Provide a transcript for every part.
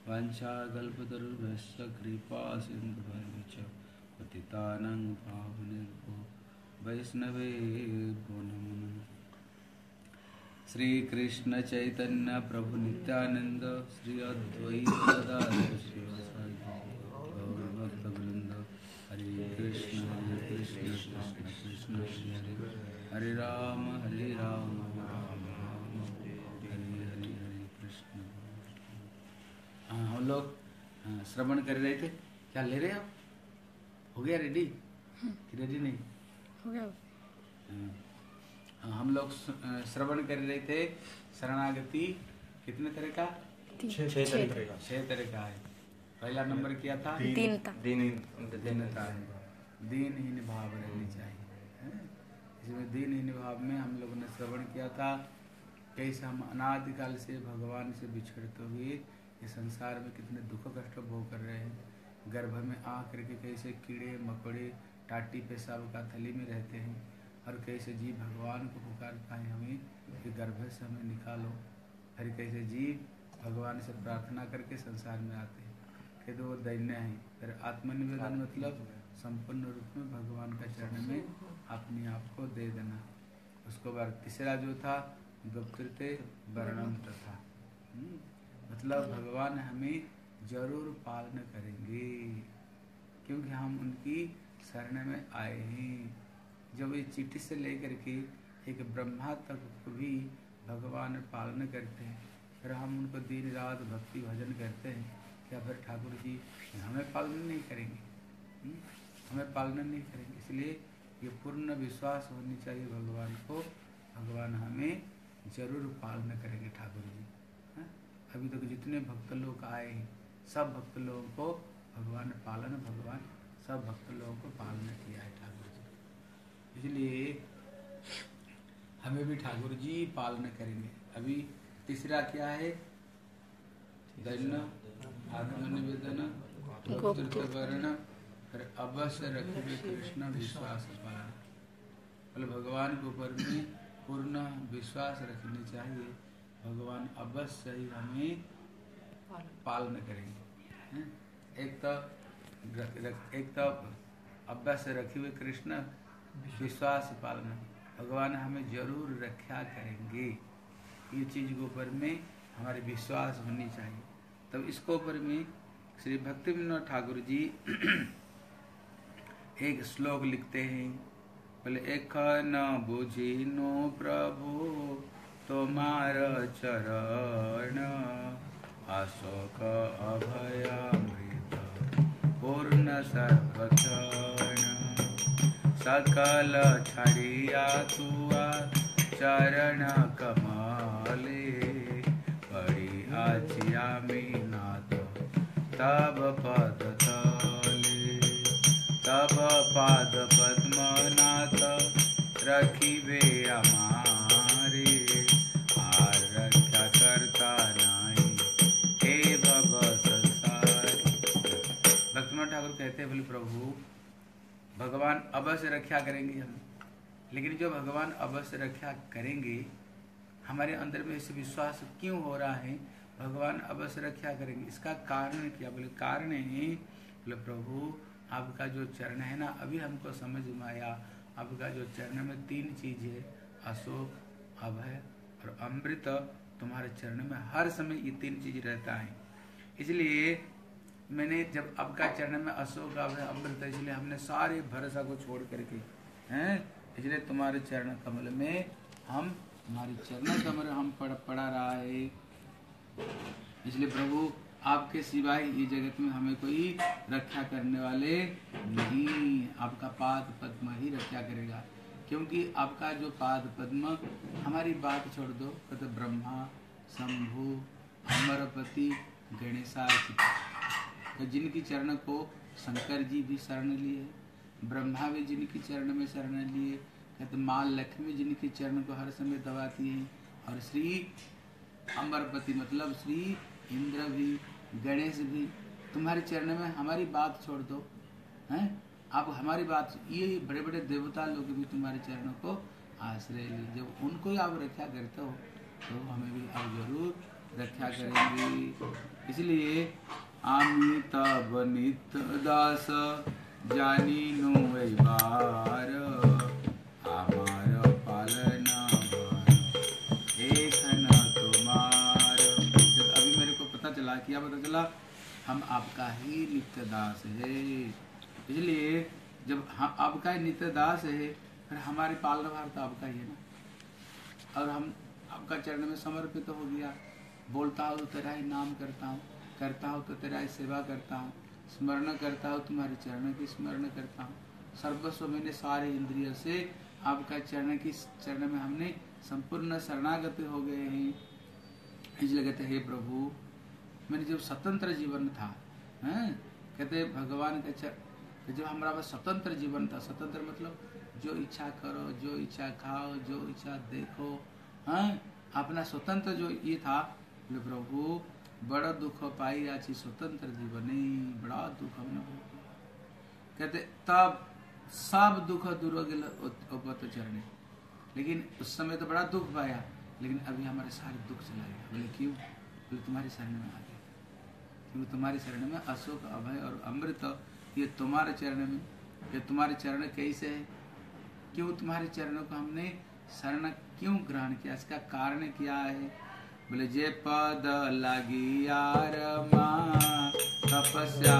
वाञ्छाकल्पतरुभ्यश्च कृपा सिन्धुभ्यश्च पतितानां पावनेभ्यो वैष्णवेभ्यो नमो नमः। श्री कृष्ण चैतन्य प्रभु नित्यानंद, श्री अद्वैत गदाधर श्रीवासादि गौर भक्तवृंद। हरे कृष्ण कृष्ण कृष्ण हरे हरे, हरे राम राम राम हरे हरे, हरे कृष्ण। हम लोग श्रवण कर रहे थे। क्या ले रहे हो? हो गया रेडी कि रेडी नहीं? हो गया। हम लोग श्रवण कर रहे थे। शरणागति कितने तरह का? 6 तरह का है। पहला नंबर क्या था? दीनता है। दीनहीन भाव रहनी चाहिए। इसमें दीनहीन भाव में हम लोगों ने श्रवण किया था कैसे हम अनादिकाल से भगवान से बिछड़ते हुए इस संसार में कितने दुख कष्ट भोग कर रहे हैं। गर्भ में आ करके कैसे कीड़े मकोड़े टाटी पेशाब का थैली में रहते हैं, और कैसे जीव भगवान को पुकारता है हमें कि गर्भ से हमें निकालो। फिर कैसे जीव भगवान से प्रार्थना करके संसार में आते हैं, कहते वो दैन्य है। फिर आत्मनिवेदन मतलब संपूर्ण रूप में भगवान का चरण में अपने आप को दे देना। उसको बाद तीसरा जो था गुप्तृते वर्णम तथा, मतलब भगवान हमें जरूर पालन करेंगे क्योंकि हम उनकी शरण में आए हैं। जब ये चिट्ठी से लेकर के एक ब्रह्मा तक को भी भगवान पालन करते हैं, फिर हम उनको दिन रात भक्ति भजन करते हैं, क्या फिर ठाकुर जी हमें पालन नहीं करेंगे? हमें पालन नहीं करेंगे। इसलिए ये पूर्ण विश्वास होनी चाहिए भगवान को, भगवान हमें जरूर पालन करेंगे ठाकुर जी। अभी तक जितने भक्त लोग आए हैं सब भक्त लोगों को भगवान सब भक्त लोगों को पालन किया है ठाकुर जी। इसलिए हमें भी ठाकुर जी पालन करेंगे। अभी तीसरा क्या है? दैन्य, आत्मनिवेदन, वर्ण, फिर अवश्य रखिए कृष्ण विश्वास पालन। मतलब भगवान के ऊपर में पूर्ण विश्वास रखनी चाहिए। भगवान अवश्य ही हमें पालन करेंगे। एक तो अभ्यास रखे हुए कृष्ण विश्वास पालन, भगवान हमें जरूर रक्षा करेंगे। ये चीज के ऊपर में हमारे विश्वास होनी चाहिए। तब इसके ऊपर में श्री भक्ति विनोद ठाकुर जी एक श्लोक लिखते हैं। बोले एक न बुझिनो प्रभु तुम्हार चरण, अशोक अभयामृत पूर्ण सर्वक्षण, सकल छड़िया तुआ चरण कमले, पड़ी आचिया मीनाथ तब पद तले, तब पाद पद्मनाथ रखिबे हमारे, आर रक्षा करता नहीं हे भव संसार। भक्तिमान ठाकुर कहते हैं बोले प्रभु भगवान अवश्य रक्षा करेंगे हमें, लेकिन जो भगवान अवश्य रक्षा करेंगे हमारे अंदर में इसे विश्वास क्यों हो रहा है भगवान अवश्य रक्षा करेंगे? इसका कारण क्या? बोले कारण है बोले प्रभु आपका जो चरण है ना, अभी हमको समझ में आया आपका जो चरण में 3 चीज है, अशोक, अभय और अमृत। तुम्हारे चरण में हर समय ये 3 चीज रहता है। इसलिए मैंने जब आपका चरण में अशोक, अभय, अमृत, इसलिए हमने सारे भरोसा को छोड़ करके हैं, इसलिए तुम्हारे चरण कमल में हम, तुम्हारे चरण कमल हम पड़ा रहा है। इसलिए प्रभु आपके सिवाय ये जगत में हमें कोई रक्षा करने वाले नहीं, आपका पाद पद्म ही रक्षा करेगा। क्योंकि आपका जो पाद पद्म, हमारी बात छोड़ दो तो ब्रह्मा, शंभु, अमरपति, गणेशार्चित, तो जिनकी चरण को शंकर जी भी शरण लिए, ब्रह्मा भी जिनकी चरण में शरण लिए, कहते माँ लक्ष्मी जिनकी चरण को हर समय दबाती है, और श्री अमरपति मतलब श्री इंद्र भी, गणेश भी तुम्हारे चरण में। हमारी बात छोड़ दो हैं, आप हमारी बात, ये बड़े बड़े देवता लोग भी तुम्हारे चरणों को आश्रय लिए। जब उनको ही आप रक्षा करते हो तो हमें भी आप जरूर रक्षा करेंगे। इसलिए आमी तब नित दास जानी नु बार हमार पालना एक न तुम्हार। अभी मेरे को पता चला, क्या पता चला, हम आपका ही नित्य दास है। इसलिए जब हम आपका ही नित्य दास है, फिर हमारे पालना भार तो आपका ही है ना। और हम आपका चरण में समर्पित तो हो गया। बोलता हूँ तो तेरा ही नाम करता हूँ, करता हूँ तो तेरा ही सेवा करता हूँ, स्मरण करता हूँ तुम्हारे चरण की स्मरण करता हूँ। सर्वस्व मैंने सारे इंद्रियों से आपका चरण में हमने संपूर्ण शरणागत हो गए हैं। इसलिए कहते हे प्रभु, मैंने जब स्वतंत्र जीवन था, कहते भगवान का जब हमारा पास स्वतंत्र जीवन था, स्वतंत्र मतलब जो इच्छा करो, जो इच्छा खाओ, जो इच्छा देखो, अपना स्वतंत्र जो ये था, बोले प्रभु बड़ा दुख पाई आची स्वतंत्र जीवन, बड़ा दुख हमने भोगा। कहते तब सब दुख दूर हो गए चरणे। लेकिन उस समय तो बड़ा दुख पाया, लेकिन अभी हमारे सारे दुख चला गया। बोले क्यों? बोले तुम्हारी शरण में आ गया। क्योंकि तुम्हारी शरण में अशोक अभय और अमृत, ये तुम्हारे चरण में, ये तुम्हारे चरण कैसे है? क्यों तुम्हारे चरणों को हमने शरण क्यों ग्रहण किया? इसका कारण क्या है? बोले जे पद लगी यार माँ तपस्या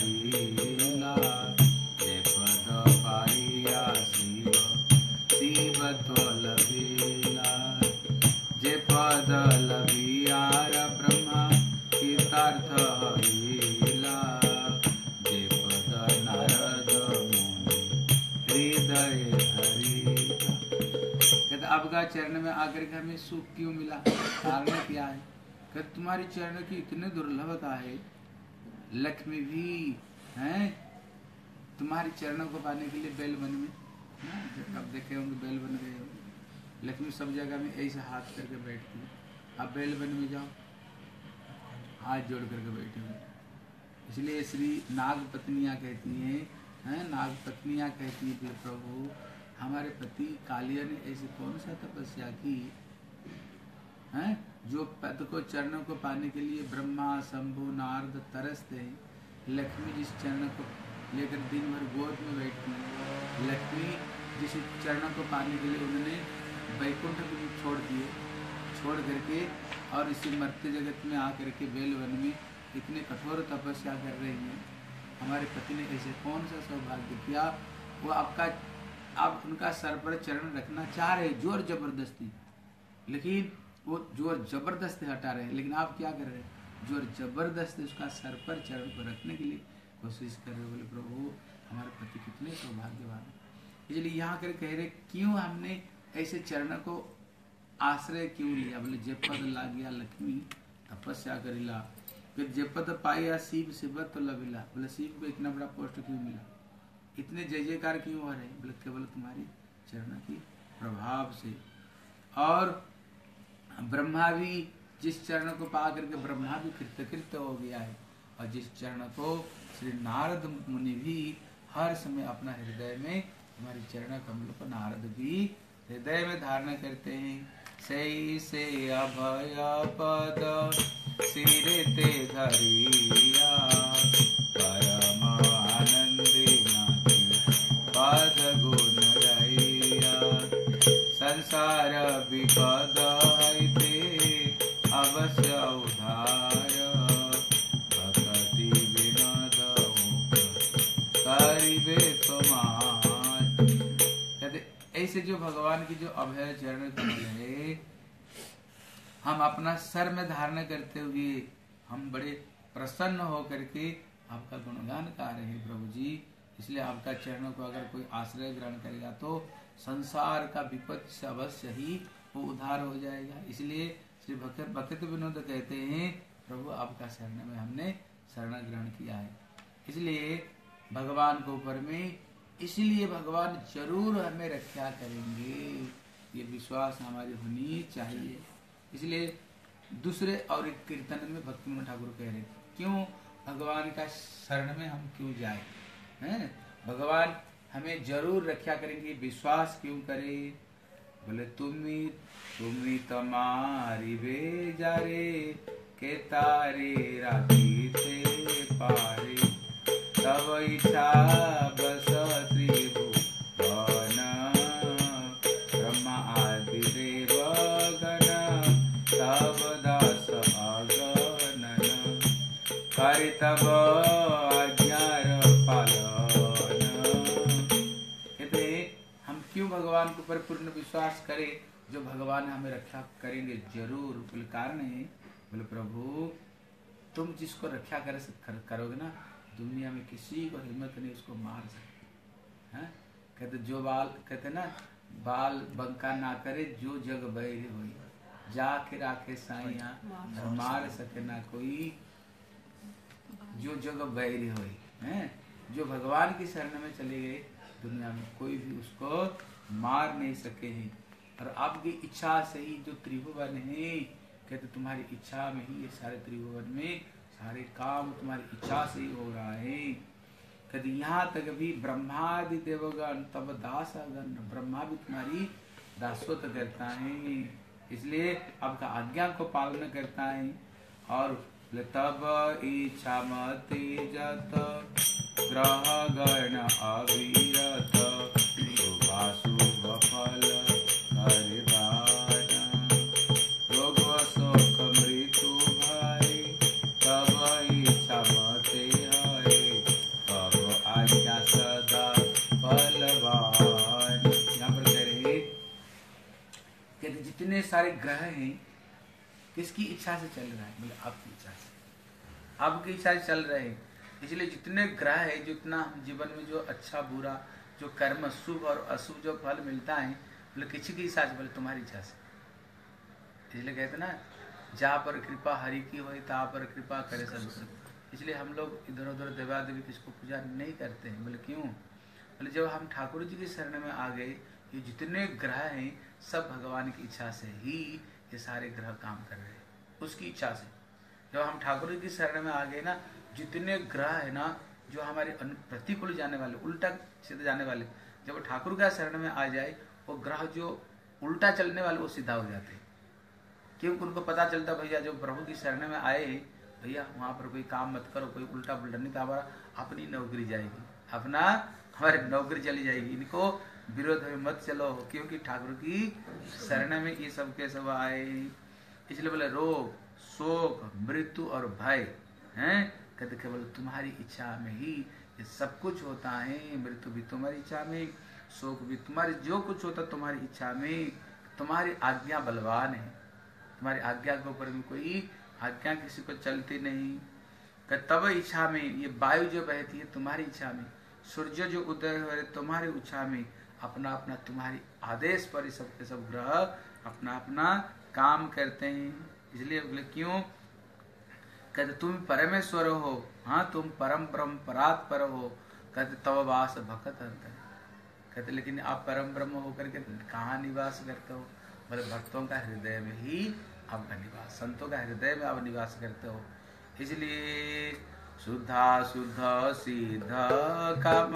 करीला, जे पद पाइया शिव शिव तो लभीला, जे पद लगी यार ब्रह्मा तीर्थार्थ हरीला, जे पद नारद मुनि हृदय हरीला। कहते आपका चरण में आकर के हमें सुख क्यों मिला? कारण क्या है? कहते तुम्हारी चरण की इतनी दुर्लभता है, लक्ष्मी भी हैं तुम्हारी चरणों को पाने के लिए बैल बन में, अब देखे होंगे बैल बन गए होंगे। लक्ष्मी सब जगह में ऐसे हाथ करके बैठती है। आप बैल बन में जाओ, हाथ जोड़ करके बैठे हुए। इसलिए श्री नाग पत्नियां कहती हैं, नाग पत्नियां कहती है प्रभु हमारे पति कालिया ने ऐसी कौन सा तपस्या की है, जो पद को चरणों को पाने के लिए ब्रह्मा शंभु नारद तरसते हैं। लक्ष्मी जिस चरण को लेकर दिन भर गोद में बैठती है, लक्ष्मी जिस चरणों को पाने के लिए उन्होंने वैकुंठ भी छोड़ दिए, छोड़ करके और इसी मरते जगत में आकर के बेल वन में इतने कठोर तपस्या कर रही हैं। हमारे पति ने ऐसे कौन सा सौभाग्य किया, वो आपका आप उनका सर पर चरण रखना चाह रहे जोर जबरदस्ती, लेकिन वो जोर जबरदस्ती हटा रहे हैं। लेकिन आप क्या कर रहे हैं? जोर जबरदस्ती उसका सर पर चरण को रखने के लिए कोशिश कर रहे हो। बोले प्रभु हमारे पति कितने सौभाग्यवान। इसलिए यहाँ कर कह रहे क्यों हमने ऐसे चरण को आश्रय क्यों लिया? बोले जेपद ला गया लक्ष्मी तपस्या करिला, फिर जेपद पाया शिव शिव तो लबिला। बोले शिव को इतना बड़ा पोस्ट क्यों मिला, इतने जय जयकार क्यों हो रहे? बोले केवल तुम्हारी चरण की प्रभाव से। और ब्रह्मा भी जिस चरण को पा करके ब्रह्मा भी कृतकृत्य हो गया है, और जिस चरण को श्री नारद मुनि भी हर समय अपना हृदय में, हमारी चरण कमल को नारद भी हृदय में धारण करते हैं। सही से अभय पद सिर ते धरिया, परम आनंदी पद गुण रहिया, संसार विपद हइते अवश्य उधार, भक्ति विनोद करिबे तुमार। कहते ऐसे जो भगवान की जो अभय चरण कमल है, हम अपना सर में धारण करते हुए हम बड़े प्रसन्न होकर के आपका गुणगान गा रहे हैं प्रभु जी। इसलिए आपका चरणों को अगर कोई आश्रय ग्रहण करेगा तो संसार का विपत्ति से अवश्य ही वो उद्धार हो जाएगा। इसलिए श्री भक्त विनोद कहते हैं प्रभु आपका शरण में हमने शरण ग्रहण किया है। इसलिए भगवान को ऊपर में, इसलिए भगवान जरूर हमें रक्षा करेंगे, ये विश्वास हमारी होनी चाहिए। इसलिए दूसरे और एक कीर्तन में भक्ति विनोद ठाकुर कह रहे क्यों भगवान का शरण में हम क्यों जाए, हैं? भगवान हमें जरूर रक्षा करेंगे, विश्वास क्यों करें? बोले तुम्ही तमारी बेजारे के तारे राती ते पारे तब इच्छा बस त्रिभुवन ब्रह्मा आदि देवगण तब दास अगणन करे तब आज्ञार पालन। कहते हम क्यों भगवान के ऊपर पूर्ण विश्वास करें, जो भगवान हमें रक्षा करेंगे जरूर। बोले कारण है, बोले प्रभु तुम जिसको रक्षा करोगे ना, दुनिया में किसी को हिम्मत नहीं उसको मार सकते हैं। कहते जो बाल कहते ना, बाल बंका ना करे जो जग बैरी हुई, जाके राखे साइया मार सके ना कोई जो जग बैरी हुई है। जो भगवान की शरण में चले गए, दुनिया में कोई भी उसको मार नहीं सके हैं। और आपकी इच्छा से ही जो त्रिभुवन है, कहते तुम्हारी इच्छा में ही ये सारे त्रिभुवन में सारे काम तुम्हारी इच्छा से ही हो रहा है। कहते यहाँ तक भी ब्रह्मादि देवगण तब दासगण, ब्रह्मा भी तुम्हारी दासत्व करता है, इसलिए आपका आज्ञा को पालन करता है। और तब इच्छा मति जत ग्रह गण अविरत शुभाशुभ फल हरिदान रोग शोक मृत्यु भय तब इच्छा मते हरे तब आज्ञा सदा बलवान। यहाँ पर कह रहे कहते जितने सारे ग्रह हैं किसकी इच्छा से चल रहा है, बोले आपकी इच्छा से, आपकी इच्छा से चल रहे हैं। इसलिए जितने ग्रह है, जितना हम जीवन में जो अच्छा बुरा जो कर्म शुभ और अशुभ जो फल मिलता है, बोले किसी की इच्छा से, बोले तुम्हारी इच्छा से। इसलिए कहते ना, जहाँ पर कृपा हरि की हो तहाँ पर कृपा करे सब। इसलिए हम लोग इधर उधर देवा देवी किसको पूजा नहीं करते हैं। बोले क्यों? बोले जब हम ठाकुर जी की शरण में आ गए, ये जितने ग्रह हैं सब भगवान की इच्छा से ही ये सारे ग्रह काम कर रहे हैं, उसकी इच्छा से। जब हम ठाकुर जी की शरण में आ गए ना, जितने ग्रह है ना जो हमारे प्रतिकूल जाने वाले, उल्टा सीधा जाने वाले, जब ठाकुर का शरण में आ जाए, वो ग्रह जो उल्टा चलने वाले वो सीधा हो जाते हैं। क्योंकि उनको पता चलता भैया जो प्रभु की शरण में आए, भैया वहाँ पर कोई काम मत करो, कोई उल्टा पुल्टा नहीं, तो हमारा अपनी नौकरी जाएगी, अपना हमारी नौकरी चली जाएगी, इनको विरोध में मत चलो, क्योंकि ठाकुर की शरण में ये सब के सब आए। इसलिए बोले रोग शोक मृत्यु और भय हैं, कहते केवल तुम्हारी इच्छा में ही ये सब कुछ होता है। मृत्यु भी तुम्हारी इच्छा में, शोक भी तुम्हारी, जो कुछ होता तुम्हारी इच्छा में। तुम्हारी आज्ञा बलवान है, तुम्हारी आज्ञा के ऊपर भी कोई आज्ञा किसी को चलती नहीं। तब इच्छा में ये वायु जो बहती है तुम्हारी इच्छा में, सूर्य जो उदय हो रहे तुम्हारी इच्छा में, अपना अपना तुम्हारी आदेश पर ही सबके सब ग्रह अपना अपना काम करते हैं। इसलिए बोले क्यों? कहते तुम परमेश्वर हो, हाँ तुम परम ब्रह्म परात्पर हो। कहते तव वास भक्त अंतर। कहते लेकिन आप परम ब्रह्म होकर के कहाँ निवास करते हो? बोले भक्तों का हृदय में ही आपका निवास, संतों का हृदय में आप निवास करते हो। इसलिए शुद्धा शुद्ध सिद्ध काम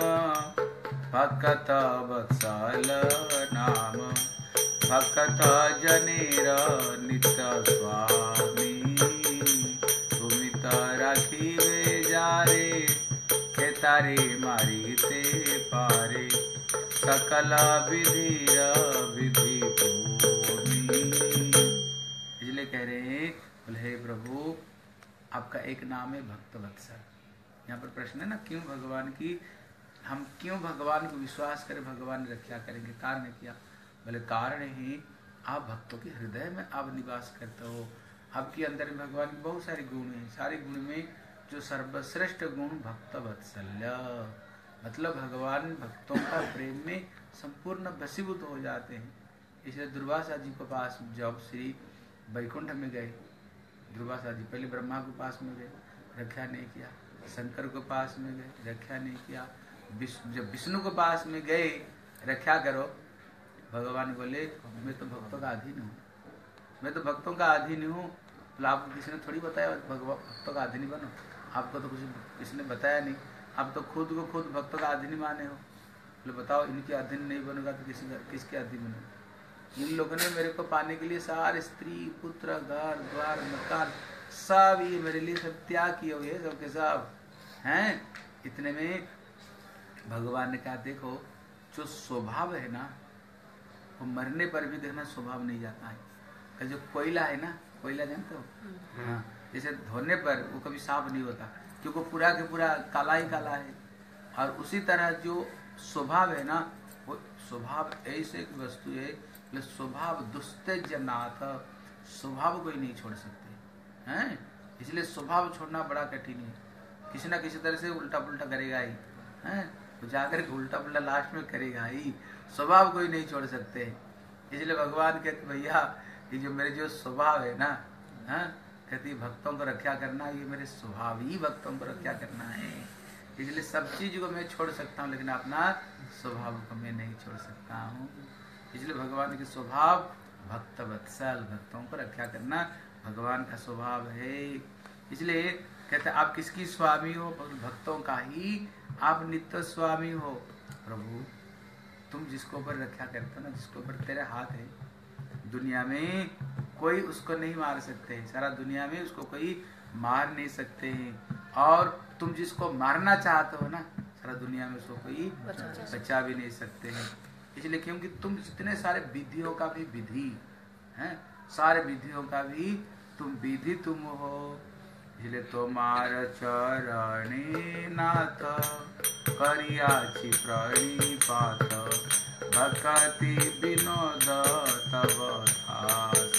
भक्त वत्सल नाम भक्त जनेर नित्य स्वामी तुमित राखिवे जारे के तारे मारी ते पारे सकल विधि विधि इसलिए कह रहे हैं, बोले हे प्रभु आपका एक नाम है भक्त वत्सल। यहाँ पर प्रश्न है ना, क्यों भगवान की, हम क्यों भगवान को विश्वास करें, भगवान रक्षा करेंगे? कारण क्या? बोले कारण ही आप भक्तों के हृदय में आप निवास करते हो। आपके अंदर में भगवान के बहुत सारे गुण हैं, सारे गुण में जो सर्वश्रेष्ठ गुण भक्त वत्सल्य, मतलब भगवान भक्तों का प्रेम में संपूर्ण वशीभूत हो जाते हैं। इसलिए दुर्वासा जी के पास जब श्री वैकुंठ में गए, दुर्वासा जी पहले ब्रह्मा के पास में गए, रक्षा नहीं किया, शंकर के पास में गए, रक्षा नहीं किया, जब विष्णु के पास में गए रक्षा करो, भगवान बोले मैं तो भक्तों का अधीन हूँ, मैं तो भक्तों का अधीन हूँ। तो आपको किसी ने थोड़ी बताया भक्तों का अधीन बनो, आपको तो कुछ किसी ने बताया नहीं, आप तो खुद को खुद भक्तों का अधीन माने हो। बोले बताओ इनके अधीन नहीं बनोगा तो किसके अधीन बनोगा? इन लोगों ने मेरे को पाने के लिए सारे स्त्री पुत्र घर द्वार मकान सब ये मेरे लिए सब त्याग किए हुए सब के सब हैं। इतने में भगवान ने कहा देखो जो स्वभाव है ना वो मरने पर भी देखना स्वभाव नहीं जाता है। जो कोयला है ना, कोयला जानते हो, हाँ, जैसे धोने पर वो कभी साफ नहीं होता क्योंकि पूरा के पूरा काला ही काला है। और उसी तरह जो स्वभाव है ना वो स्वभाव ऐसे एक वस्तु है, स्वभाव दुस्तेज नाथ, स्वभाव कोई नहीं छोड़ सकते हैं। इसलिए स्वभाव छोड़ना बड़ा कठिन है। किसी ना किसी तरह से उल्टा पुल्टा करेगा ही हैं, तो जाकर के उल्टा पुल्टा लास्ट में करेगा ही, स्वभाव कोई नहीं छोड़ सकते। इसलिए भगवान कहते भैया ये जो मेरे जो स्वभाव है ना, हाँ, कहती भक्तों को रक्षा करना, ये मेरे स्वभाव ही भक्तोों को रक्षा करना है। इसलिए सब चीज को मैं छोड़ सकता हूँ लेकिन अपना स्वभाव को मैं नहीं छोड़ सकता हूँ। इसलिए भगवान के स्वभाव भक्त वत्सल, भक्तों को रक्षा करना भगवान का स्वभाव है। इसलिए कहते आप किसकी स्वामी हो? भक्तों का ही आप नित्य स्वामी हो। प्रभु तुम जिसको ऊपर रक्षा करते हो ना, जिसको ऊपर तेरे हाथ है, दुनिया में कोई उसको नहीं मार सकते, सारा दुनिया में उसको कोई मार नहीं सकते हैं। और तुम जिसको मारना चाहते हो ना, सारा दुनिया में उसको कोई बचा भी नहीं सकते हैं। इसलिए क्योंकि तुम जितने सारे विधियों का भी विधि हैं, सारे विधियों का भी तुम विधि तुम हो। इसलिए तुम्हार चरणी नाथ करियाछि प्रणिपात, भक्ति विनोद तव दास,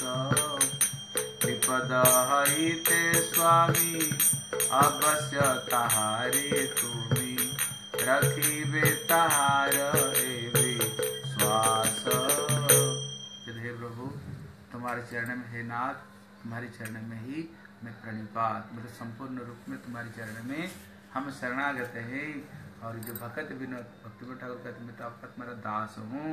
विपद हरिते स्वामी अवश्य तहारे तुम्ही, रखिबे तहार एवे श्वास। हे प्रभु तुम्हारे चरण में, हे नाथ तुम्हारे चरण में ही मैं प्रणिपात, मतलब संपूर्ण रूप में तुम्हारे चरण में हम शरणागत हैं। और जो भक्त विनोद भक्ति ठाकुर कहते मैं तो आपका तुम्हारा दास हूँ।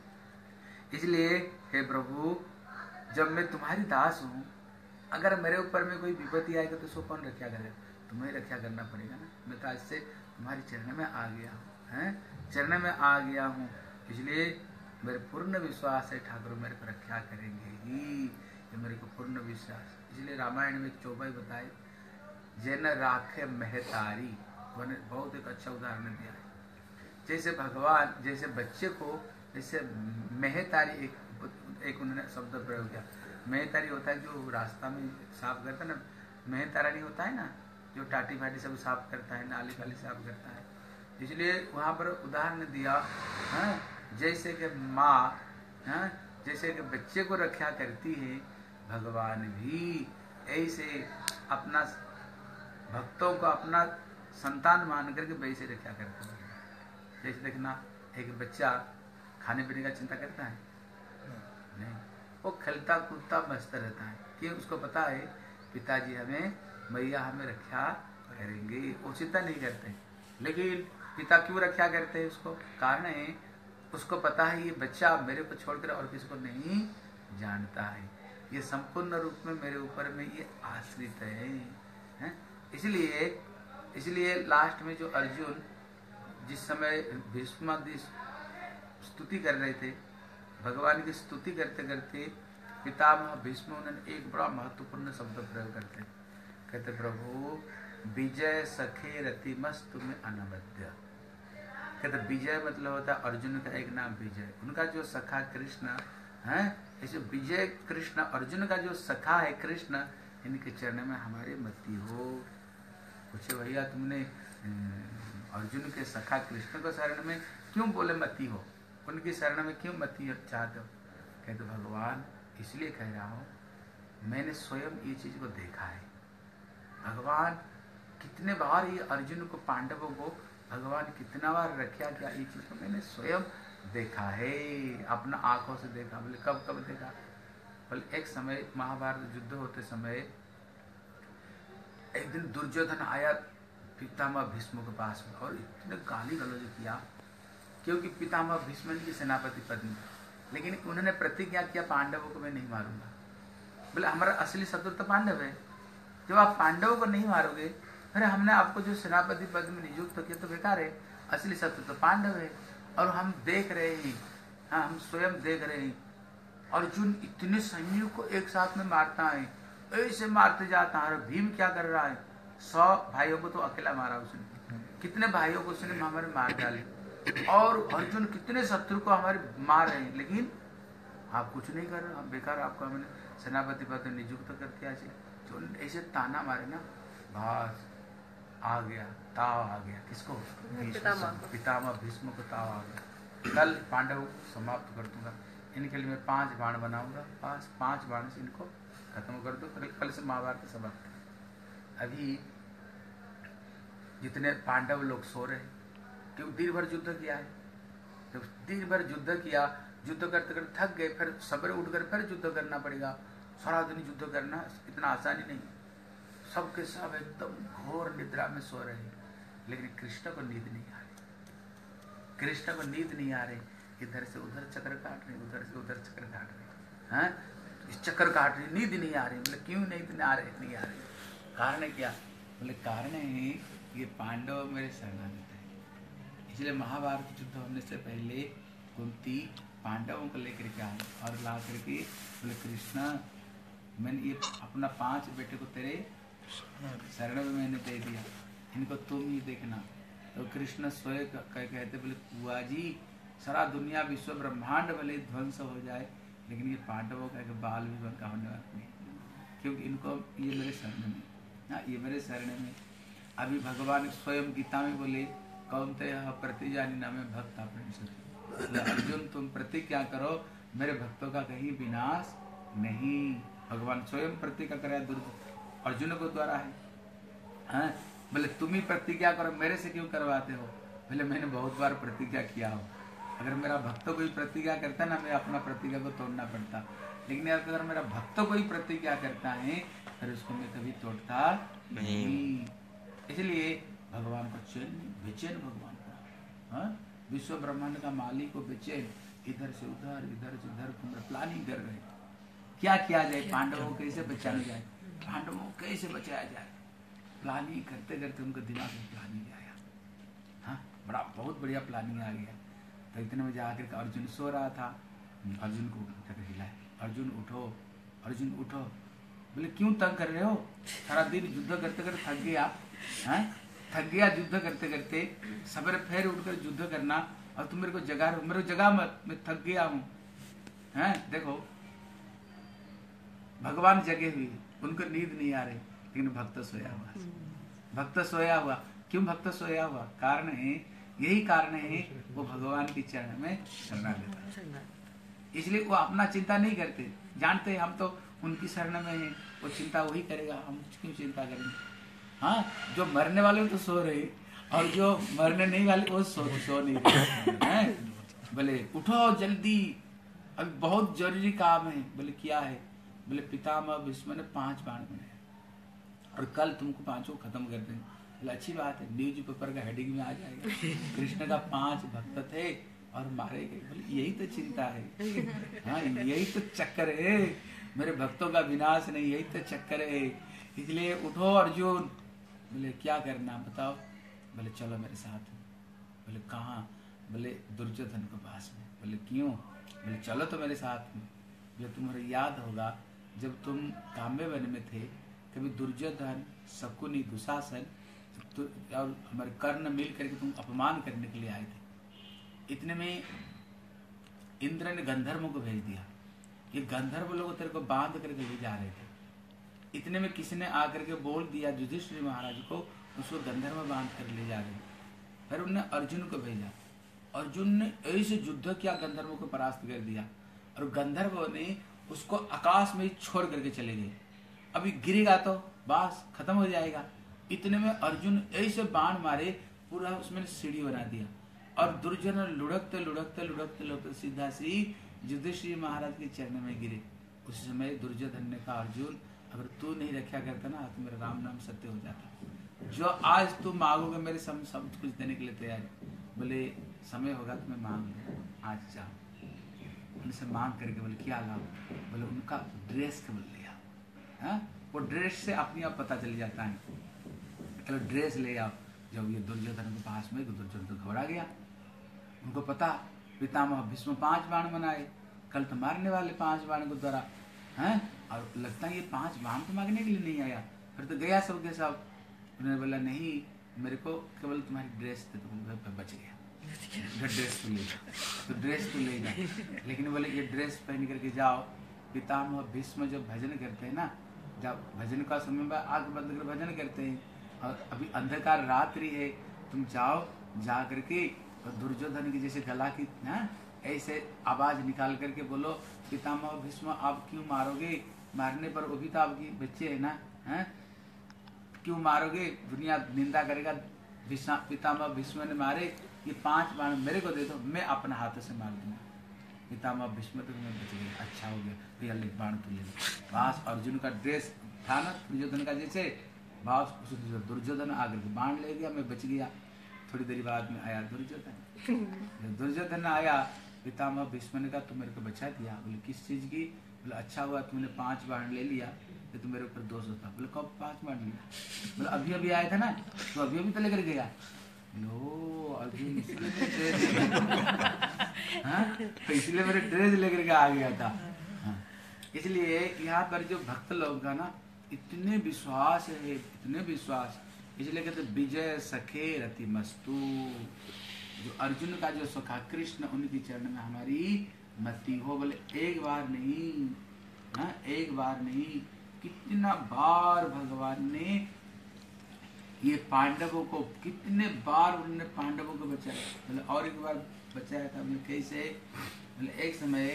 इसलिए हे प्रभु जब मैं तुम्हारी दास हूँ, अगर मेरे ऊपर में कोई विपत्ति आएगा तो उसको कौन रक्षा करेगा? तुम्हें रक्षा करना पड़ेगा ना। मैं तो आज से तुम्हारी चरण में आ गया हूँ, हैं, चरण में आ गया हूँ। इसलिए मेरे पूर्ण विश्वास है ठाकुर मेरे को रक्षा करेंगे ही, ये मेरे को पूर्ण विश्वास। इसलिए रामायण में एक चौपाई बताए, जैन राखे महतारी, बहुत एक अच्छा उदाहरण दिया है। जैसे भगवान जैसे बच्चे को जैसे महतारी, एक उन्होंने शब्द प्रयोग किया। महतारी होता है जो रास्ता में साफ करता है ना, महतारा नहीं होता है ना जो टाटी फाटी सब साफ करता है, नाली वाली साफ करता है। इसलिए वहाँ पर उदाहरण दिया, हाँ, जैसे कि माँ, हाँ, जैसे कि बच्चे को रक्षा करती है, भगवान भी ऐसे अपना भक्तों को अपना संतान मान करके वैसे रक्षा करते हैं। जैसे देखना एक बच्चा खाने पीने का चिंता करता है नहीं, वो खेलता कूदता मस्त रहता है, क्यों? उसको पता है पिताजी हमें, मैया हमें रक्षा करेंगे, वो चिंता नहीं करते। लेकिन पिता क्यों रक्षा करते हैं? उसको कारण है, उसको पता है ये बच्चा मेरे को छोड़कर और किसी को नहीं जानता है, ये संपूर्ण रूप में मेरे ऊपर में ये आश्रित है। इसलिए लास्ट में जो अर्जुन जिस समय भीष्म स्तुति कर रहे थे, भगवान की स्तुति करते करते पितामह भीष्म उन्होंने एक बड़ा महत्वपूर्ण शब्द प्रयोग करते, कहते प्रभु विजय सखे रतिमस्तु में अनवद्य। कहते विजय मतलब होता है अर्जुन का एक नाम विजय, उनका जो सखा कृष्ण है, ऐसे विजय कृष्ण, अर्जुन का जो सखा है कृष्ण, इनके चरण में हमारी मति हो। पूछे भैया तुमने अर्जुन के सखा कृष्ण को शरण में क्यों बोले मति हो, उनकी शरण में क्यों मति चाहते हो? कहते भगवान इसलिए कह रहा हूँ, मैंने स्वयं ये चीज को देखा है। भगवान कितने बार ये अर्जुन को, पांडवों को भगवान कितना बार रक्षा किया, ये चीज को मैंने स्वयं देखा है, अपना आंखों से देखा। बोले कब कब देखा? बोले एक समय महाभारत युद्ध होते समय एक दिन दुर्योधन आया पितामह भीष्म के पास में और इतने गाली गलौज किया, क्योंकि पितामह भीष्म की सेनापति पद में, लेकिन उन्होंने प्रतिज्ञा किया पांडवों को मैं नहीं मारूंगा। बोले हमारा असली शत्रु तो पांडव है, जब आप पांडवों को नहीं मारोगे फिर हमने आपको जो सेनापति पद में नियुक्त किया तो बेकार है, असली शत्रु तो पांडव है। और हम देख रहे हैं, हाँ हम स्वयं देख रहे हैं अर्जुन इतने सैनिकों को एक साथ में मारता है, ऐसे मारते जाता है। भीम क्या कर रहा है, 100 भाइयों को तो अकेला मारा उसने, कितने भाइयों को उसने हमारे मार डाले। और अर्जुन कितने शत्रु को हमारे मार रहे हैं, लेकिन आप कुछ नहीं कर रहे, बेकार आपको हमने सेनापति पद नियुक्त करके आज जो ऐसे ताना मारे ना, बस आ गया, ताव आ गया। किसको? पितामह भीष्म को ताव आ गया। कल पांडव समाप्त कर दूंगा, इनके लिए मैं 5 बाण बनाऊंगा, बस 5 बाण से इनको खत्म कर दो। कल से महाभारत समाप्त। अभी जितने पांडव लोग सो रहे, क्योंकि दिन भर युद्ध किया है, तो दिन भर युद्ध किया, युद्ध करते करते थक गए, फिर सवेरे उठकर फिर युद्ध करना पड़ेगा। सारा दिन युद्ध करना इतना आसानी नहीं। सबके सब एकदम घोर निद्रा में सो रहे, लेकिन कृष्ण को नींद नहीं आ रही, कृष्ण को नींद नहीं आ रही। इधर से उधर चक्कर काट रहे, उधर से उधर चक्कर काट रहे हैं, इस चक्कर काट रही, नींद नहीं आ रही। बोले क्यों नहीं आ रही? कारण क्या? बोले कारण है ये पांडव मेरे शरणागत है। इसलिए महाभारत युद्ध होने से पहले कुंती पांडवों को लेकर के आए और ला करके बोले कृष्णा, मैंने ये अपना 5 बेटे को तेरे शरण में मैंने दे दिया, इनको तुम ही देखना। तो कृष्ण स्वयं कहते बोले बुआ जी, सारा दुनिया विश्व ब्रह्मांड भले ध्वंस हो जाए, लेकिन ये पांडवों का एक बाल भी बंका होने वाला नहीं, क्योंकि इनको ये मेरे शरण में, हाँ ये मेरे शरण में। अभी भगवान स्वयं गीता में बोले कौनते प्रतिजानी नामे भक्त अपने अर्जुन, तुम प्रतिज्ञा करो मेरे भक्तों का कहीं विनाश नहीं। भगवान स्वयं प्रतिज्ञा करे अर्जुन को द्वारा है, हाँ बोले तुम ही प्रतिज्ञा करो, मेरे से क्यों करवाते हो? बोले मैंने बहुत बार प्रतिज्ञा किया हो, अगर मेरा भक्त कोई प्रतिज्ञा करता ना, मैं अपना प्रतिज्ञा को तोड़ना पड़ता, लेकिन अगर मेरा भक्त कोई प्रतिज्ञा करता है फिर उसको मैं कभी तोड़ता नहीं। इसलिए भगवान को चैन, बेचैन भगवान को, हाँ विश्व ब्रह्मांड का मालिक को बेचैन, इधर से उधर प्लानिंग कर रहे, क्या किया जाए, पांडवों को कैसे बचाया जाए, पांडवों को कैसे बचाया जाए। प्लानिंग करते करते उनको दिमाग में प्लानिंग आया, हाँ बड़ा बहुत बढ़िया प्लानिंग आ गया। तो इतने में जाकर अर्जुन सो रहा था, अर्जुन को उठकर हिलाए, अर्जुन उठो, अर्जुन उठो। बोले क्यों तंग कर रहे हो, सारा दिन युद्ध करते करते थक गया, हैं थक गया युद्ध करते करते, सवेरे फिर उठकर युद्ध करना, और तुम मेरे को जगा रहे हो, मेरे को जगा मत, मैं थक गया हूँ। हैं देखो भगवान जगे हुए, उनको नींद नहीं आ रही, लेकिन भक्त सोया हुआ, भक्त सोया हुआ। क्यों भक्त सोया हुआ? कारण है, यही कारण है वो भगवान की चरण में शरणागत है, इसलिए वो अपना चिंता नहीं करते, जानते हैं हम तो उनकी शरण में है, वो चिंता वही करेगा, हम क्यों चिंता करेंगे। हाँ जो मरने वाले तो सो रहे, और जो मरने नहीं वाले वो सो नहीं रहे। बोले उठो जल्दी, अभी बहुत जरूरी काम है। बोले क्या है? बोले पितामह भीष्म ने 5 बाण बनाए और कल तुमको 5 खत्म कर देंगे। बोले अच्छी बात है, न्यूज पेपर का हेडिंग में आ जाएगा, कृष्ण का 5 भक्त थे और मारे गए। बोले यही तो चिंता है, हाँ यही तो चक्कर है, मेरे भक्तों का विनाश नहीं, यही तो चक्कर है। इसलिए उठो अर्जुन। बोले क्या करना बताओ? बोले चलो मेरे साथ। बोले कहाँ? बोले दुर्योधन के पास में। बोले क्यों? बोले चलो तो मेरे साथ में। बोले तुम्हारे याद होगा जब तुम काम्य वन में थे, कभी दुर्योधन, शकुनी, दुशासन और हमारे कर्ण मिल करके तुम अपमान करने के लिए आए थे। इतने में इंद्र ने गंधर्वों को भेज दिया, ये गंधर्व लोग तेरे को बांध करके ले जा रहे थे। इतने में किसी ने आकर के बोल दिया युधिष्ठिर महाराज को, उसको गंधर्व बांध कर ले जा रहे। फिर उन्होंने अर्जुन को भेजा, अर्जुन ने ऐसे युद्ध किया, गंधर्वों को परास्त कर दिया, और गंधर्वों ने उसको आकाश में छोड़ करके चले गए। अभी गिरेगा तो बस खत्म हो जाएगा। इतने में अर्जुन ऐसे बाण मारे, पूरा उसमें सीढ़ी बना दिया, और दुर्योधन लुढ़कते लुढ़कते लुढ़कते लुढ़कते सीधा सी युधिष्ठिर महाराज के चरण में गिरे। उस समय दुर्योधन ने कहा, अर्जुन अगर तू नहीं रक्षा करता ना तो मेरा राम नाम सत्य हो जाता। जो आज तू मांगोगे मेरे सब कुछ देने के लिए तैयार है। बोले समय होगा तो मैं मांग लूँ, आज जाओ। उनसे मांग करके बोले क्या लाओ? बोले उनका ड्रेस केवल लिया, हाँ वो ड्रेस से अपने आप पता चल जाता है, चलो ड्रेस ले आओ। जब ये दुर्योधन के पास में, दुर्योधन तो घबरा गया, उनको पता पितामह भीष्म 5 बाण बनाए, कल तो मारने वाले 5 बाण को द्वारा हैं, और लगता है ये 5 बाण तो मांगने के लिए नहीं आया, फिर तो गया सब के सब। उन्होंने बोला नहीं, मेरे को केवल तुम्हारी ड्रेस दे, तुम बच गया, ड्रेस तो ले जा, तो ड्रेस तो ले जा। लेकिन बोले ये ड्रेस पहन करके जाओ। पितामह भीष्म जब भजन करते हैं ना, जब भजन का समय में आग बंद कर भजन करते हैं, और अभी अंधकार रात्रि है, तुम जाओ, जा करके और दुर्योधन की जैसे गला की ना ऐसे आवाज निकाल करके बोलो, पितामह भीष्म आप क्यों मारोगे, मारने पर वो भी तो आपकी बच्चे है ना, हैं क्यों मारोगे, दुनिया निंदा करेगा। पितामह भीष्म ने मारे, ये 5 बाण मेरे को दे दो, मैं अपना हाथ से मार दूंगा। पितामह भीष्म तो मैं बच गया, अच्छा हो गया, भैया ले बाण तो ले। बास अर्जुन का ड्रेस था ना दुर्योधन का जैसे, बास दुर्योधन आगे बाण ले गया, मैं बच गया। थोड़ी देर बाद में आया दुर्योधन। दुर्योधन आया, पितामह भीष्म ने कहा तुम मेरे को बचा दिया। बोले किस चीज की? बोले अच्छा हुआ तुमने 5 बाण ले लिया, तो तुम मेरे ऊपर दोष होता। बोले कब 5 बाण लिया? बोले अभी अभी आया था ना, तो अभी तो लेकर गया। लो अर्जुन इसलिए मेरे ड्रेस लेकर के आ गया था। इसलिए यहाँ पर जो भक्त लोग का ना इतने विश्वास है, इतने विश्वास, इसलिए कहते विजय सखे रति मस्तु। जो अर्जुन का जो सखा कृष्ण, उनकी चरण में हमारी मति हो। बोले एक बार नहीं, हाँ एक बार नहीं, कितना बार भगवान ने ये पांडवों को, कितने बार उन्होंने पांडवों को बचाया। बोले और एक बार बचाया था। बोले कैसे? बोले एक समय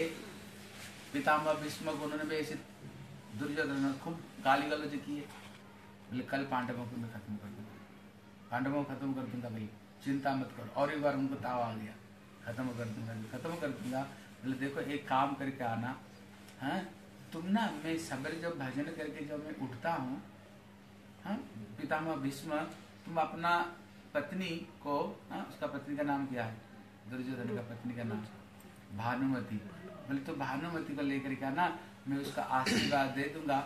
पितामह भीष्म को उन्होंने भी ऐसे दुर्योधन खूब गाली गलौज किए। बोले कल पांडवों को मैं खत्म कर दूंगा, पांडवों को खत्म कर दूंगा, भाई चिंता मत करो। और एक बार उनको ताव आ गया, खत्म कर दूंगा, खत्म कर दूंगा। बोले देखो एक काम करके आना, हाँ तुम ना, मैं सवेरे जब भजन करके जब मैं उठता हूँ, हाँ पितामह भीष्म तुम अपना पत्नी को, हाँ उसका पत्नी का नाम क्या है? दुर्योधन का पत्नी का नाम भानुमति। बोले तो भानुमति को लेकर के आना, मैं उसका आशीर्वाद दे दूंगा,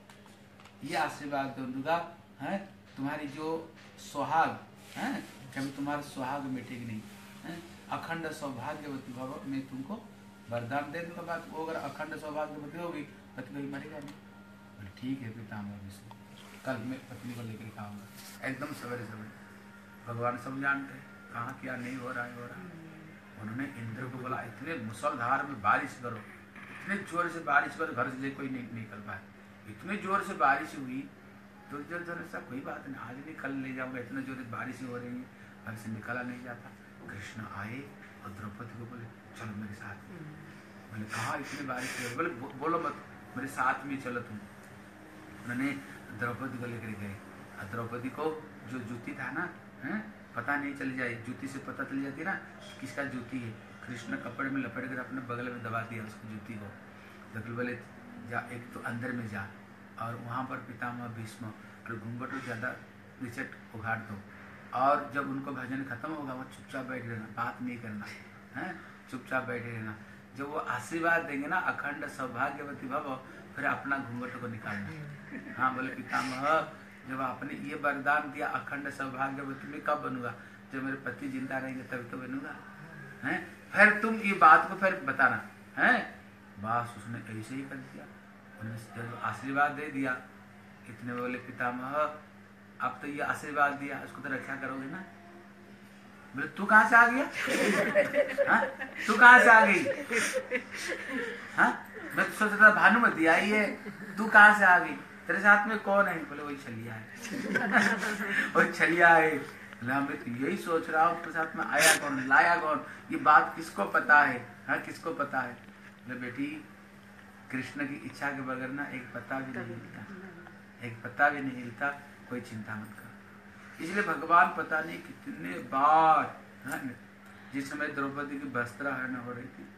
ये आशीर्वाद दे दूंगा, है तुम्हारी जो सुहाग है, कभी तुम्हारा सुहाग मिटेगी नहीं, है अखंड सौभाग्यवती भव, मैं तुमको वरदान दे दूंगा। बात वो अगर अखंड सौभाग्यवती होगी, पति कभी मरेगा नहीं। बोले ठीक है पितामह भीष्म, कल मैं पत्नी को लेकर आऊंगा। एकदम सवेरे सवेरे, भगवान सब जानते हैं कहाँ क्या नहीं हो रहा है, उन्होंने इंद्र को बोला इतने मुसलधार में बारिश करो, इतने जोर से बारिश करो, घर से कोई नहीं निकल पाए, इतने जोर से बारिश हुई। दुर्योधन ऐसा कोई बात नहीं, आज भी कल ले जाऊंगा, इतने जोर से बारिश हो रही है, घर से निकला नहीं जाता। कृष्ण आए और द्रौपदी को बोले चलो मेरे साथ। बोले कहाँ इतनी बारिश हो? बोले बोलो मत, मेरे साथ में चलो तुम। उन्होंने द्रौपदी को लेकर गए, और द्रौपदी को जो जूती था ना, है पता नहीं चल जाए, जूती से पता चल जाती ना किसका जूती है। कृष्ण कपड़े में लपेट कर अपने बगल में दबा दिया उसकी जूती को। तो बोले जा एक तो अंदर में जा, और वहाँ पर पितामह भीष्म और घूंघट ज्यादा रिचट उघाड़ दो, और जब उनको भजन खत्म होगा वो चुपचाप बैठे रहना, बात नहीं करना है, चुपचाप बैठे रहना। जब वो आशीर्वाद देंगे ना अखंड सौभाग्यवती भव, फिर अपना घूंघट को निकालना। हाँ बोले पितामह जब आपने ये वरदान दिया अखंड सौभाग्यवती, में कब बनूंगा? जब मेरे पति जिंदा रहेंगे तभी तो बनूंगा, हैं फिर तुम ये बात को फिर बताना है। बस उसने ऐसे ही कर दिया, उन्होंने जब आशीर्वाद दे दिया, इतने बोले पितामह अब तो ये आशीर्वाद दिया, उसको तो रक्षा करोगे ना? बोले तू कहाँ से आ गया? हाँ तू कहाँ से आ गई? हाँ मैं तो सोच रहा था भानुमति आई है, तू कहाँ से आ गई? तेरे साथ में कौन है? बोले वही छलिया है। वही छलिया है। मैं तो यही सोच रहा हूँ उसके साथ में आया कौन, लाया कौन, ये बात किसको पता है? हाँ किसको पता है? बोले बेटी कृष्ण की इच्छा के बगैर ना एक पत्ता भी नहीं हिलता, एक पत्ता भी नहीं हिलता, कोई चिंता मत कर। इसलिए भगवान पता नहीं कितने बार, जिस समय द्रौपदी की वस्त्र हरण हो रही थी,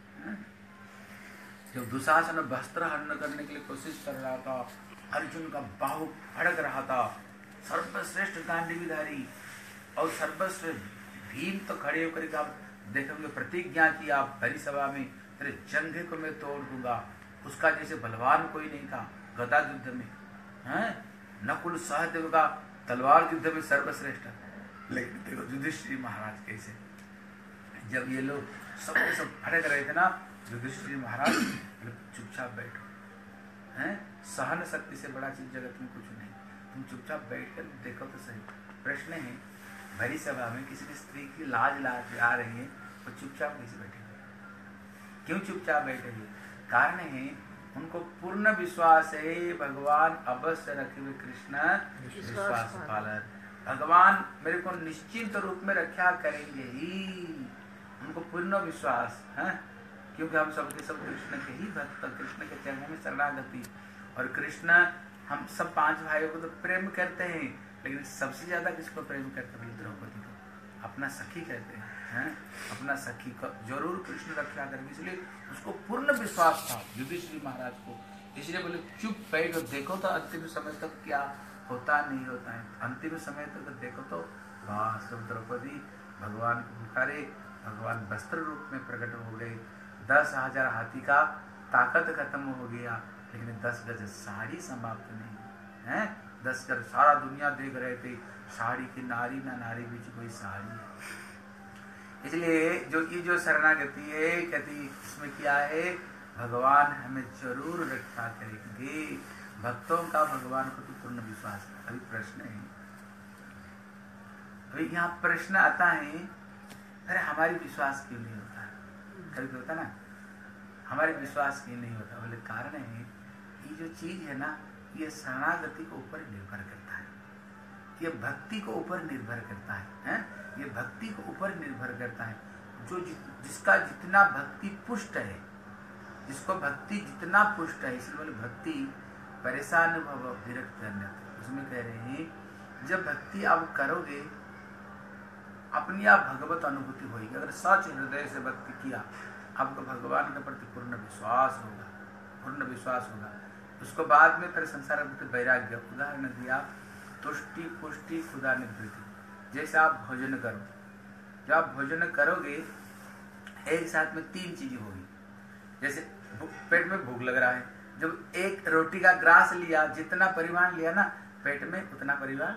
जब दुशासन वस्त्र हरण करने के लिए कोशिश कर रहा था, अर्जुन का बाहु फड़क रहा था, सर्वश्रेष्ठ गांडीवधारी और सर्वश्रेष्ठ भीम तो खड़े होकर के आप देखोगे प्रतिज्ञा की आप भरी सभा में, तेरे जंघे को मैं तोड़ दूंगा। उसका जैसे बलवान कोई नहीं था गदा युद्ध में, हैं नकुल सहदेव का तलवार युद्ध में सर्वश्रेष्ठ। लेकिन देखो युधिष्ठिर महाराज कैसे, जब ये लोग सब फड़क रहे थे ना, युधिष्ठिर महाराज चुपचाप बैठो, हैं? सहन शक्ति से बड़ा चीज जगत में कुछ नहीं, तुम चुपचाप बैठ कर देखो तो सही। प्रश्न है, भरी सभा में किसी की स्त्री की लाज आ रही है, वो चुपचाप कैसे बैठेगी? क्यों चुपचाप बैठेगी? कारण है उनको पूर्ण विश्वास है भगवान अवश्य रखे हुए कृष्ण विश्वास पालन, भगवान मेरे को निश्चित रूप में रक्षा करेंगे ही, उनको पूर्ण विश्वास है। क्योंकि हम सबके सब कृष्ण के ही भक्त, कृष्ण के चरणों में शरणागति, और कृष्ण हम सब 5 भाइयों को तो प्रेम करते हैं, लेकिन सबसे ज्यादा किसको प्रेम करते हैं? द्रौपदी को अपना सखी कहते हैं, अपना सखी को जरूर कृष्ण रक्षा करेंगे, इसलिए उसको पूर्ण विश्वास था युधिष्ठिर महाराज को। इसलिए बोले चुप बैठो, देखो तो अंतिम समय तक क्या होता नहीं होता है, अंतिम समय तक देखो तो बस द्रौपदी भगवान को पुकारे, भगवान वस्त्र रूप में प्रकट हो गए, 10,000 हाथी का ताकत खत्म हो गया, लेकिन 10 गज साड़ी समाप्त नहीं है। 10 गज सारा दुनिया देख रहे थे, साड़ी की नारी ना नारी बीच कोई साड़ी है। इसलिए जो शरणागति है कहती इसमें क्या है, भगवान हमें जरूर रक्षा करेंगे, भक्तों का भगवान को तो पूर्ण विश्वास है। अभी प्रश्न है, अभी यहाँ प्रश्न आता है, अरे हमारी विश्वास क्यों नहीं होता? कभी होता ना, हमारे विश्वास क्यों नहीं होता? बोले कारण है ये जो चीज है ना, ये शरणागति को ऊपर निर्भर करता है, ये भक्ति को ऊपर निर्भर करता है, ये भक्ति को ऊपर निर्भर करता है। जो जिसका जितना भक्ति पुष्ट है, जिसको भक्ति जितना पुष्ट है, इसलिए बोले भक्ति परेशान भव विरक्त अन्यत्र, उसमें कह रहे हैं जब भक्ति आप करोगे अपनी आप भगवत अनुभूति होगी। अगर सच हृदय से भक्ति किया, आपको भगवान के प्रति पूर्ण विश्वास होगा, पूर्ण विश्वास होगा। उसको बाद में फिर संसार में वैराग्य, उदाहरण दिया तुष्टि पुष्टि खुदा निवृत्ति। जैसे आप भोजन करो, जब आप भोजन करोगे एक साथ में 3 चीजें होगी। जैसे पेट में भूख लग रहा है, जब एक रोटी का ग्रास लिया, जितना परिमाण लिया ना पेट में उतना परिमाण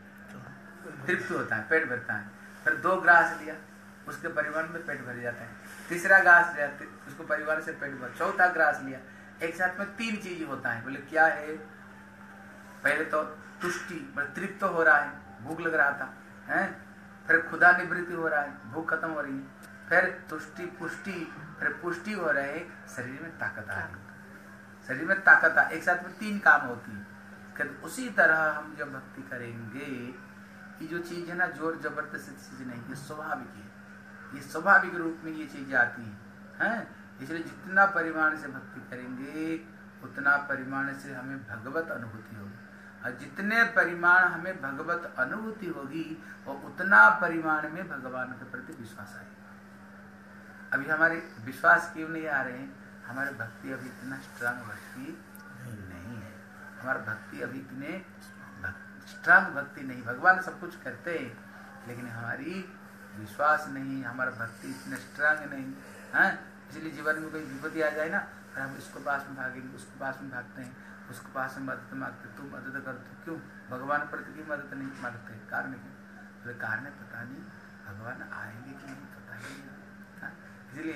तृप्त होता है, पेट भरता है। फिर 2 ग्रास लिया, उसके परिमाण में पेट भर जाता है। तीसरा ग्रास लिया, उसको परिवार से पेट भर। चौथा ग्रास लिया, एक साथ में 3 चीज होता है। बोले क्या है? पहले तो तुष्टि, तृप्त हो रहा है, भूख लग रहा था, हैं? फिर खुदा निवृत्ति हो रहा है, भूख खत्म हो रही है। फिर तुष्टि पुष्टि, फिर पुष्टि हो रहे है, शरीर में ताकत आ रही, शरीर में ताकत आ, एक साथ में 3 काम होती है। उसी तरह हम जब भक्ति करेंगे, ये जो चीज है ना जोर जबरदस्ती चीज नहीं, ये स्वाभाविक है, ये स्वाभाविक रूप में ये चीजें आती हैं। इसलिए जितना परिमाण से भक्ति करेंगे उतना परिमाण से हमें भगवत अनुभूति होगी, और जितने परिमाण हमें भगवत अनुभूति होगी और उतना परिमाण में भगवान के प्रति विश्वास आएगा। अभी हमारे विश्वास क्यों नहीं आ रहे हैं? हमारे भक्ति अभी इतना स्ट्रांग भक्ति नहीं है, हमारा भक्ति अभी इतने स्ट्रांग भक्ति नहीं। भगवान सब कुछ करते हैं, लेकिन हमारी विश्वास नहीं, हमारा भक्ति इतने स्ट्रांग नहीं है। इसलिए जीवन में कोई विपत्ति आ जाए ना, फिर हम इसको पास में भागेंगे, उसको पास में भागते हैं, उसको पास में मदद मांगते, तू मदद कर, तो क्यों भगवान प्रति की मदद नहीं मांगते? कारण क्यों? तो कारण पता नहीं, भगवान आएंगे कि नहीं पता नहीं।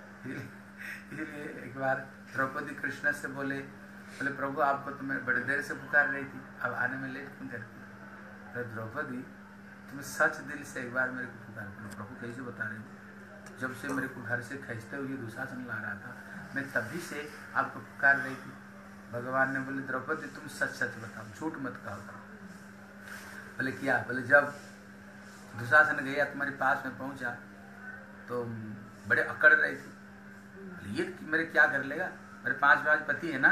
इसलिए एक बार द्रौपदी कृष्ण से बोले प्रभु आपको तो मैं बड़ी देर से पुकार रही थी, अब आने में लेट क्यों करती? तो द्रौपदी तुम्हें सच दिल से एक बार मेरे को पुकार करो। प्रभु कैसे बता रहे हो? जब से मेरे को घर से खींचते हुए दुशासन ला रहा था, मैं तभी से आपको पुकार रही थी। भगवान ने बोले द्रौपदी तुम सच सच बताओ, झूठ मत कहो। बोले क्या? बोले जब दुशासन गया तुम्हारे पास में पहुंचा तो बड़े अकड़ रहे थे, ये मेरे क्या कर लेगा, मेरे 5 पति है ना,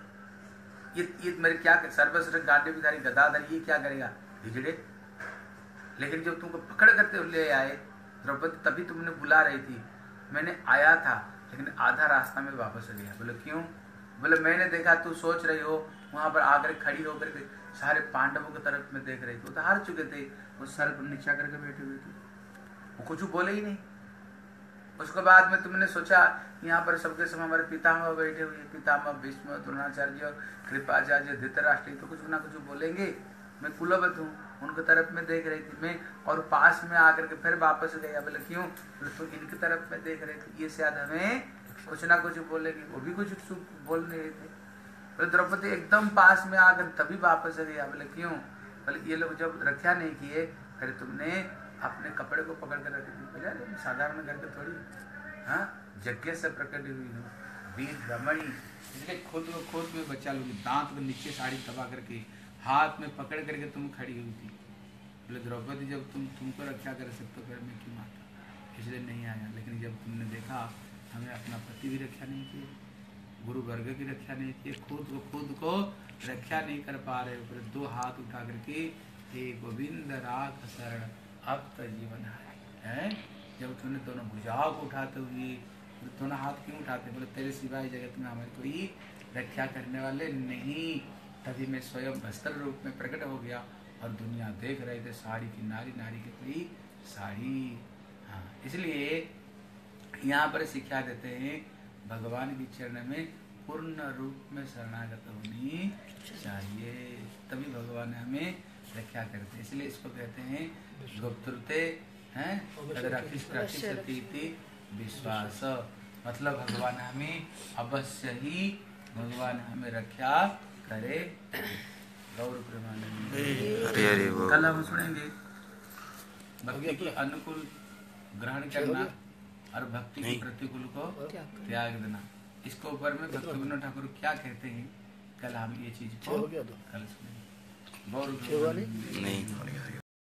ये मेरे क्या सर्वश्रेष्ठ गांडी बिधारी गदाधर, ये क्या करेगा? हिजड़े। लेकिन जब तुमको पकड़ करते ले आए द्रौपदी, तभी तुमने बुला रही थी, मैंने आया था, लेकिन आधा रास्ता में वापस आ गया। बोले क्यों? बोले मैंने देखा तू सोच रही हो, वहां पर आकर खड़ी होकर के सारे पांडवों की तरफ में देख रही थी, वो तो हार चुके थे, वो सर पर नीचा करके बैठे हुए थे, वो कुछ बोले ही नहीं। उसके बाद में तुमने सोचा यहाँ पर सबके सब हमारे पितामह बैठे हुए, पितामह भीष्म द्रोणाचार्य कृपाचार्य धृतराष्ट्र, तो कुछ ना कुछ बोलेंगे, मैं कुलवत हूँ, उनकी तरफ में देख रही थी मैं, और पास में आकर के फिर वापस गया। बोले क्यों? बोले तो इनकी तरफ में देख रहे थे, ये शायद हमें कुछ ना कुछ बोलेगी, वो भी कुछ बोल नहीं रहे थे। बोले द्रौपदी एकदम पास में आकर तभी वापस आ गया। बोले क्यों? बोले ये लोग जब रक्षा नहीं किए फिर तुमने अपने कपड़े को पकड़ कर रख दी। बोले साधारण करके थोड़ी, हाँ, यज्ञ से प्रकट हुई हो, वीर रमणी, इसलिए खुद में बच्चा लोग दांत में नीचे साड़ी दबा करके हाथ में पकड़ करके तुम खड़ी हुई थी। बोले द्रौपदी जब तुमको रक्षा कर सकते हो फिर मैं क्यों आता, इसलिए नहीं आया। लेकिन जब तुमने देखा हमें अपना पति भी रक्षा नहीं किए, गुरु वर्ग की रक्षा नहीं किए, खुद को रक्षा नहीं कर पा रहे हो, फिर दो हाथ उठा करके हे गोविंद राख शरण अब तो जीवन है। जब तुमने दोनों भुजाओं को उठाते हुए, दोनों हाथ क्यों उठाते? बोले तेरे सिवाय जगत में हमारे कोई रक्षा करने वाले नहीं। तभी मैं स्वयं वस्त्र रूप में प्रकट हो गया और दुनिया देख रहे थे साड़ी की नारी, नारी की कोई साड़ी। हाँ, इसलिए यहाँ पर शिक्षा देते हैं भगवान की चरण में पूर्ण रूप में शरणागत होनी चाहिए, तभी भगवान हमें रक्षा करते हैं। इसलिए इसको कहते हैं गुप्तुते हैं विश्वास, मतलब भगवान हमें अवश्य ही भगवान हमें रक्षा करे। गौर प्रेमानंद। कल हम सुनेंगे भक्ति के अनुकूल ग्रहण करना और भक्ति के प्रतिकूल को त्याग देना। इसको ऊपर में भक्ति विनोद ठाकुर क्या कहते हैं, कल हम ये चीज को कल सुनेंगे। गौर नहीं